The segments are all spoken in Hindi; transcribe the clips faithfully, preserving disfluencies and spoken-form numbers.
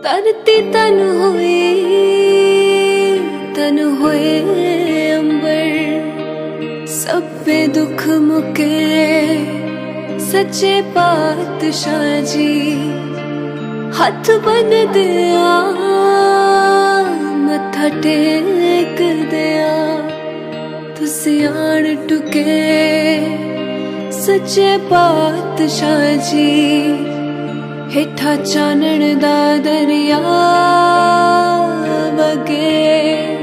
धरती तन हुई तन हुए अंबर, सब पे दुख मुके सच्चे पातशाह जी। हथ बन दिया मत्था टेक दिया, तुसी आन टुके सच्चे पातशाह जी। हेठा चानण दा दरिया वगे,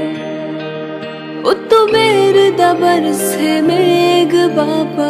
उत्तों मेर दा बरसे मेघ बाबा।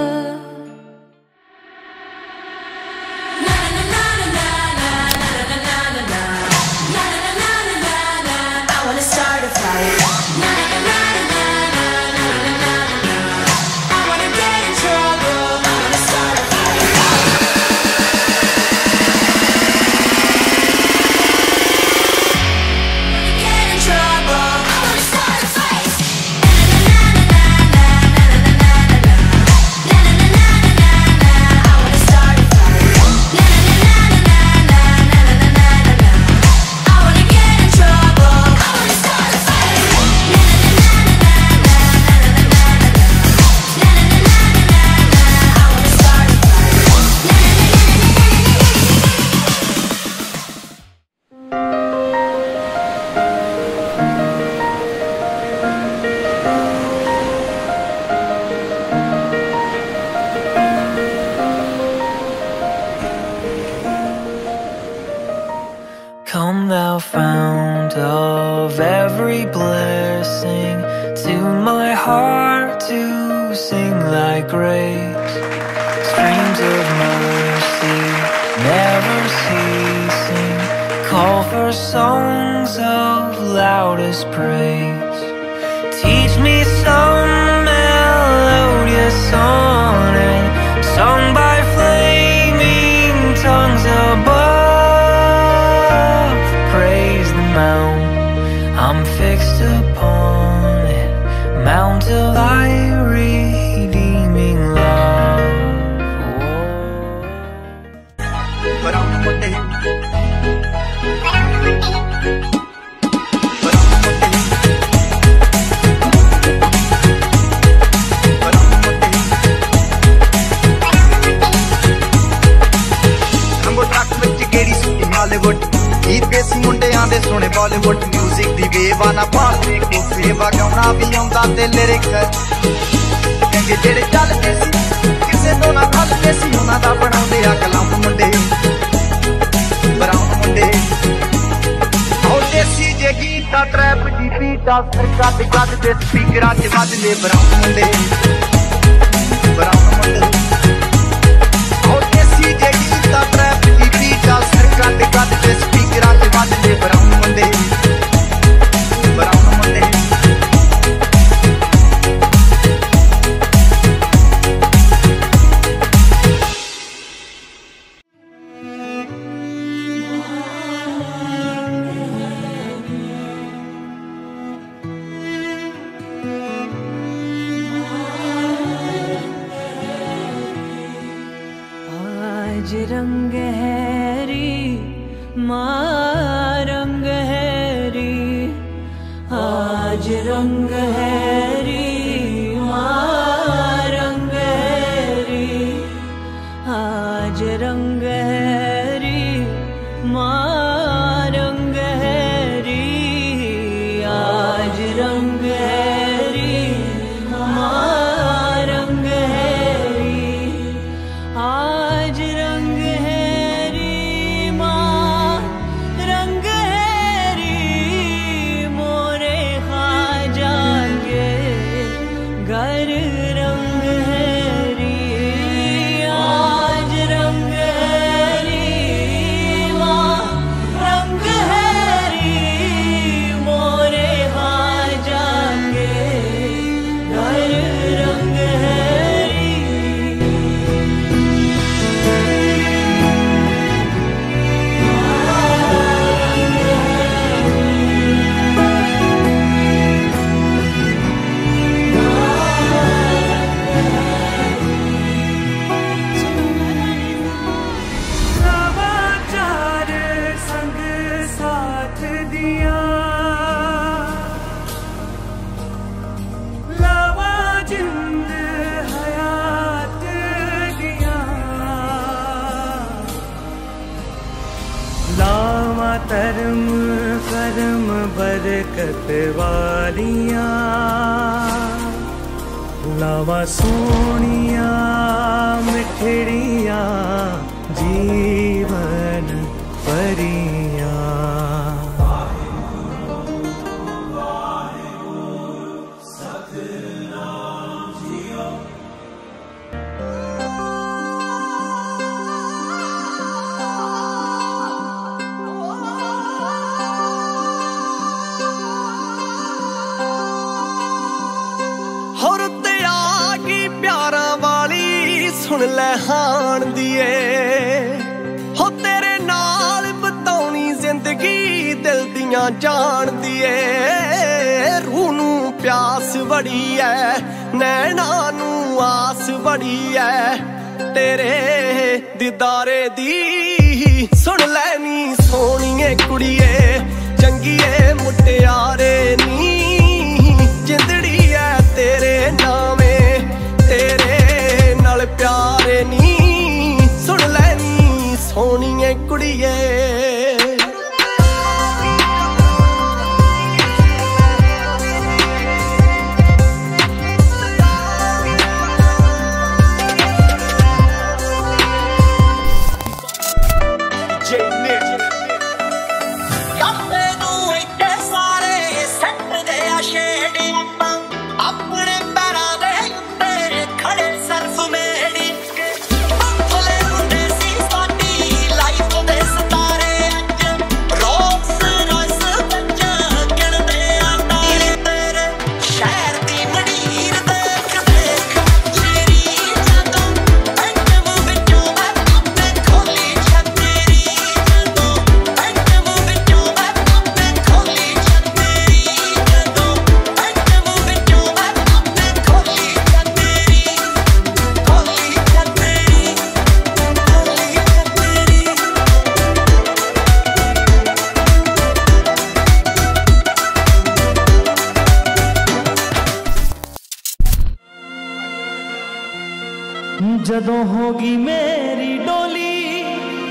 Come thou fount of every blessing, tune my heart to sing thy grace. Streams of mercy never ceasing, call for songs of loudest praise. Teach me some melodious sonnet sung by flaming tongues above. I'm fixed upon it, mount of thy redeeming love. देसी मुंडियां दे सोने बॉलीवुड म्यूजिक दी वेव ना पाल देखो सेवा गाना भी आंदा ते लिरिक चंगे जेड़े चलदे सी किसे तो ना खलदे सी उन्हां दा बनाउंदे आ कलम मुंडे ब्राउन मुंडे ओ देसी जे गीता ट्रैप दी बीटा सरका ते गद दे स्पीकरां च वजदे ब्राउन मुंडे ब्राउन मुंडे ओ देसी जे गीता ट्रैप दी बीटा सरका ते गद दे स्पीकरां च वजदे ब्राउन मुंडे ब्राउन मुंडे। आज रंग हैरी माँ रंग हैरी, आज रंग हैरी माँ रंग हैरी, आज रंग हैरी माँ रंग हैरी, आज रंग हैरी माँ रंग हैरी, आज रंग हैरी माँ रंग हैरी, मोरे ख्वाजा के बरकत वालिया लावा सोनिया मिठड़िया जीवन परिया। होर ते आ गई प्यारा वाली सुन ले हाण दिए हो तेरे नाल बताउनी जिंदगी दिल दियां जान दिए। रूह नू प्यास बड़ी है नैना नू आस बड़ी है तेरे दीदारे दी। सुन लैनी सोहणीए कुड़िए चंगीए मुटियारे नी जिंदड़ी है तेरे नामे तेरे नाल प्यारे नी। सुन लैनी सोहणीए कुड़िए जदों होगी मेरी डोली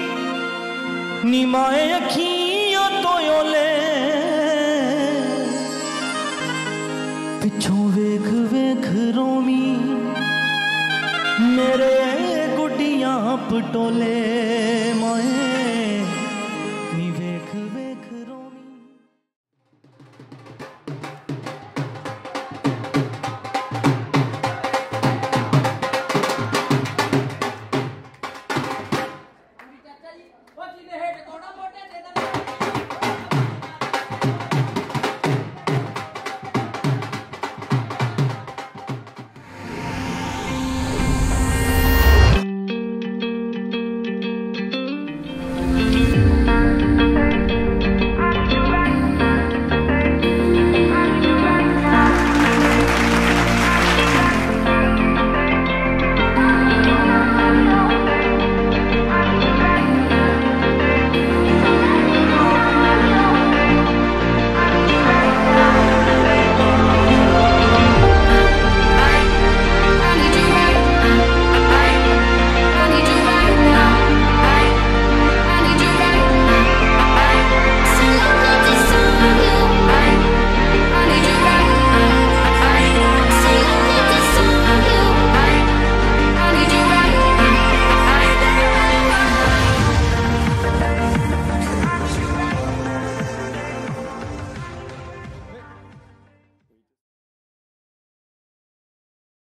निमाए अखियों तो ओले पिछों वेख वेख रोमी मेरे गुडियां पटोले मोए।